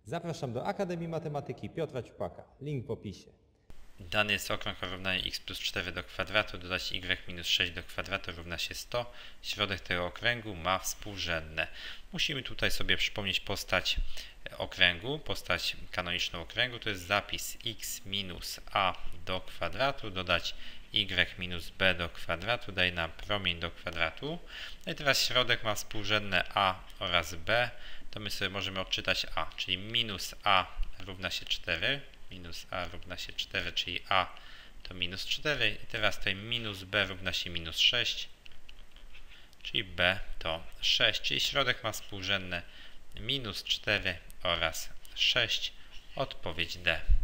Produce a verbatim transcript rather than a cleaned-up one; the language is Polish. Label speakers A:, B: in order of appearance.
A: Zapraszam do Akademii Matematyki Piotra Ćupaka. Link w opisie.
B: Dany jest okrąg o równaniu x plus cztery do kwadratu, dodać y minus sześć do kwadratu równa się sto. Środek tego okręgu ma współrzędne. Musimy tutaj sobie przypomnieć postać okręgu, postać kanoniczną okręgu. To jest zapis x minus a do kwadratu, dodać y minus b do kwadratu, daje nam promień do kwadratu. No i teraz środek ma współrzędne a oraz b. To my sobie możemy odczytać a, czyli minus a równa się cztery. Minus a równa się cztery, czyli a to minus cztery. I teraz tutaj minus b równa się minus sześć, czyli b to sześć. Czyli środek ma współrzędne minus cztery oraz sześć. Odpowiedź D.